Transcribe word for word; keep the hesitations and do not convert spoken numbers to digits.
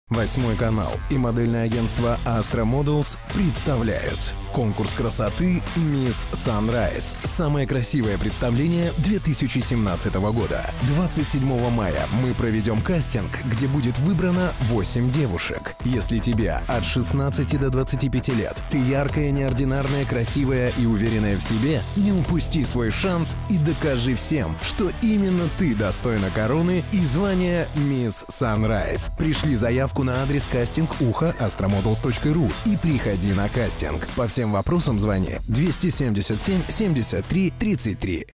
Восьмой канал и модельное агентство Astra Models представляют конкурс красоты Miss Sunrise. Самое красивое представление две тысячи семнадцатого года. двадцать седьмого мая мы проведем кастинг, где будет выбрано восемь девушек. Если тебе от шестнадцати до двадцати пяти лет, ты яркая, неординарная, красивая и уверенная в себе, не упусти свой шанс и докажи всем, что именно ты достойна короны и звания Miss Sunrise. Пришли заявку на адрес кастинг ухо астромоделс точка ру и приходи на кастинг. По всем вопросам звони двести семьдесят семь семьдесят три тридцать три.